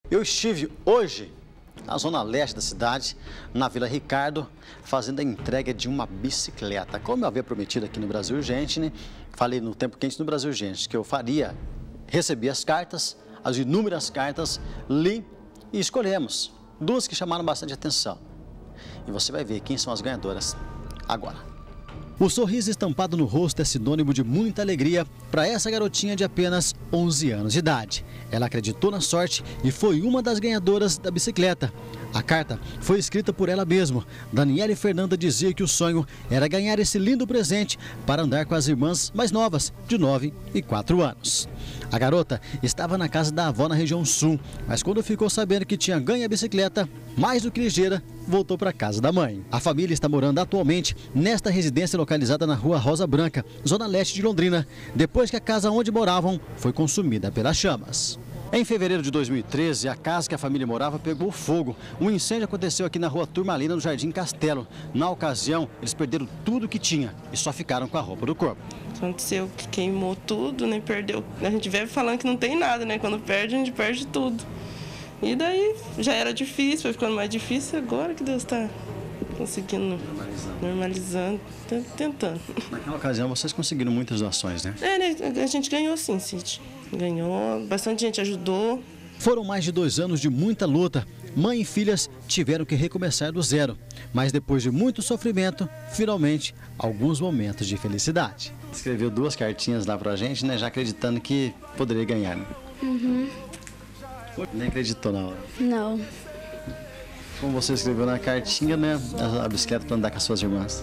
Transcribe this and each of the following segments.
Eu estive hoje na zona leste da cidade, na Vila Ricardo, fazendo a entrega de uma bicicleta. Como eu havia prometido aqui no Brasil Urgente, né? Falei no Tempo Quente no Brasil Urgente que eu faria, recebi as cartas, as inúmeras cartas, li e escolhemos duas que chamaram bastante atenção. E você vai ver quem são as ganhadoras agora. O sorriso estampado no rosto é sinônimo de muita alegria para essa garotinha de apenas 11 anos de idade. Ela acreditou na sorte e foi uma das ganhadoras da bicicleta. A carta foi escrita por ela mesma. Daniele Fernanda dizia que o sonho era ganhar esse lindo presente para andar com as irmãs mais novas, de 9 e 4 anos. A garota estava na casa da avó na região sul, mas quando ficou sabendo que tinha ganho a bicicleta, mais do que ligeira, voltou para a casa da mãe. A família está morando atualmente nesta residência localizada na rua Rosa Branca, zona leste de Londrina, depois que a casa onde moravam foi consumida pelas chamas. Em fevereiro de 2013, a casa que a família morava pegou fogo. Um incêndio aconteceu aqui na rua Turmalina, no Jardim Castelo. Na ocasião, eles perderam tudo que tinha e só ficaram com a roupa do corpo. Aconteceu que queimou tudo, né? Perdeu. A gente vive falando que não tem nada, né? Quando perde, a gente perde tudo. E daí já era difícil, foi ficando mais difícil. Agora que Deus está conseguindo normalizando, tentando. Naquela ocasião, vocês conseguiram muitas doações, né? Né? A gente ganhou sim, Cid. Ganhou, bastante gente ajudou. Foram mais de 2 anos de muita luta. Mãe e filhas tiveram que recomeçar do zero. Mas depois de muito sofrimento, finalmente, alguns momentos de felicidade. Escreveu 2 cartinhas lá pra gente, né? Já acreditando que poderia ganhar, né? Uhum. Nem acreditou na hora. Não. Como você escreveu na cartinha, né? A bicicleta para andar com as suas irmãs.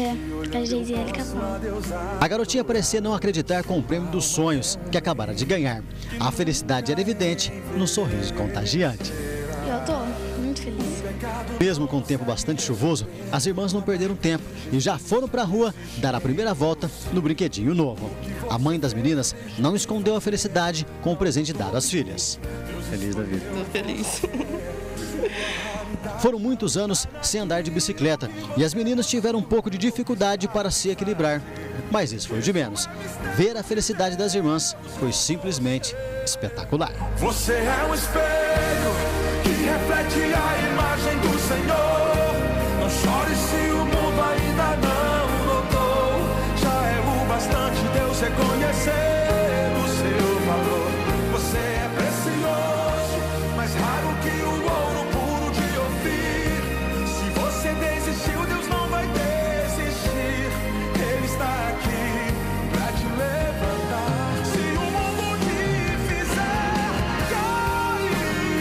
A Geisiele Capão. A garotinha parecia não acreditar com o prêmio dos sonhos que acabara de ganhar. A felicidade era evidente no sorriso contagiante. Eu tô muito feliz. Mesmo com o tempo bastante chuvoso, as irmãs não perderam tempo e já foram para a rua dar a primeira volta no brinquedinho novo. A mãe das meninas não escondeu a felicidade com o presente dado às filhas. Feliz da vida. Tô feliz. Foram muitos anos sem andar de bicicleta e as meninas tiveram um pouco de dificuldade para se equilibrar. Mas isso foi o de menos. Ver a felicidade das irmãs foi simplesmente espetacular. Você é um espelho que reflete a imagem do Senhor. Não chore se o mundo ainda não notou. Já é o bastante Deus reconhecer o seu valor. Você é precioso, mais raro que o ouro puro de Ofir. Se você desistiu, Deus não vai desistir. Ele está aqui pra te levantar. Se o mundo te fizer cair,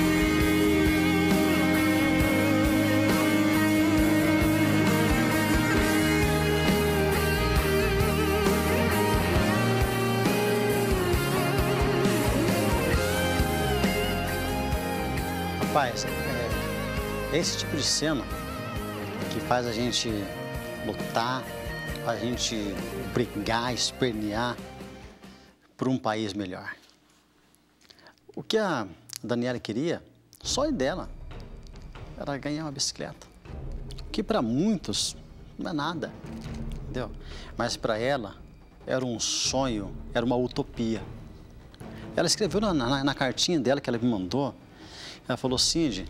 Rapaz, é esse tipo de cena que faz a gente lutar, a gente brigar, espernear por um país melhor. O que a Daniela queria, só e dela, era ganhar uma bicicleta. Que para muitos não é nada, entendeu? Mas para ela era um sonho, era uma utopia. Ela escreveu na cartinha dela que ela me mandou. Ela falou: Cid,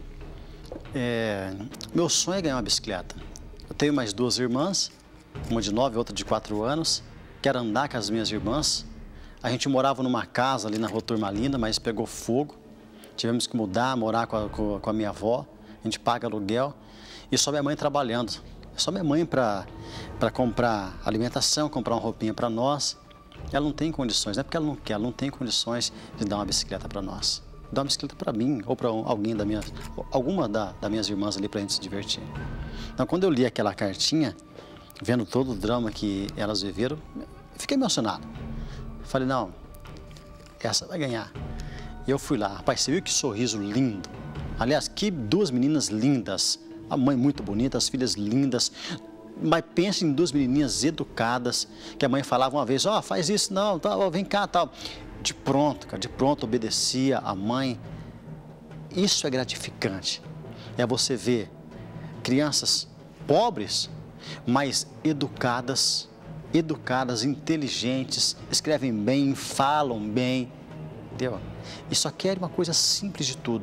meu sonho é ganhar uma bicicleta. Eu tenho mais 2 irmãs, uma de 9 e outra de 4 anos. Quero andar com as minhas irmãs. A gente morava numa casa ali na rua Turmalina, mas pegou fogo. Tivemos que mudar, morar com a minha avó. A gente paga aluguel. E só minha mãe trabalhando. Só minha mãe para comprar alimentação, comprar uma roupinha para nós. Ela não tem condições, não é porque ela não quer, ela não tem condições de dar uma bicicleta para nós. Dar uma bicicleta para mim ou para alguém alguma das minhas irmãs ali para a gente se divertir. Então, quando eu li aquela cartinha, vendo todo o drama que elas viveram, fiquei emocionado. Falei: não, essa vai ganhar. E eu fui lá. Rapaz, você viu que sorriso lindo? Aliás, que 2 meninas lindas. A mãe muito bonita, as filhas lindas. Mas pensa em 2 menininhas educadas, que a mãe falava uma vez: ó, faz isso, não, tá, ó, vem cá, tal. De pronto, cara, de pronto obedecia a mãe. Isso é gratificante. É você ver crianças pobres, mas educadas, inteligentes, escrevem bem, falam bem, entendeu? E só querem uma coisa simples de tudo,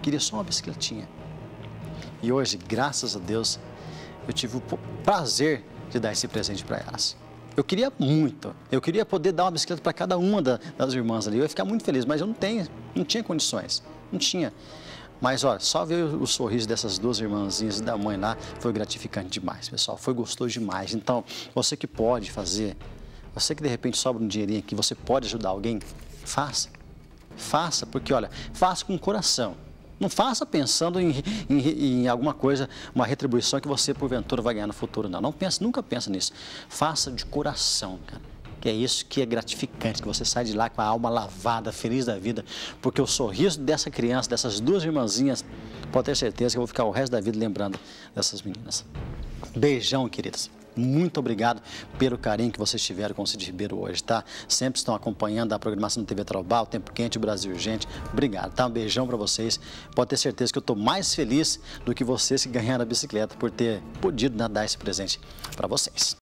queria só uma bicicletinha. E hoje, graças a Deus, eu tive o prazer de dar esse presente para elas. Eu queria muito, eu queria poder dar uma bicicleta para cada uma das irmãs ali, eu ia ficar muito feliz, mas eu não tinha condições, não tinha. Mas, olha, só ver o sorriso dessas duas irmãzinhas e da mãe lá foi gratificante demais, pessoal, foi gostoso demais. Então, você que pode fazer, você que de repente sobra um dinheirinho aqui, você pode ajudar alguém, faça. Faça, porque, olha, faça com o coração. Não faça pensando em alguma coisa, uma retribuição que você, porventura, vai ganhar no futuro, não. Nunca pensa nisso. Faça de coração, cara. Que é isso que é gratificante, que você sai de lá com a alma lavada, feliz da vida, porque o sorriso dessa criança, dessas duas irmãzinhas, pode ter certeza que eu vou ficar o resto da vida lembrando dessas meninas. Beijão, queridas. Muito obrigado pelo carinho que vocês tiveram com o Cid Ribeiro hoje, tá? Sempre estão acompanhando a programação do TV Trobal, Tempo Quente, Brasil Urgente. Obrigado, tá? Um beijão para vocês. Pode ter certeza que eu estou mais feliz do que vocês que ganharam a bicicleta por ter podido dar esse presente para vocês.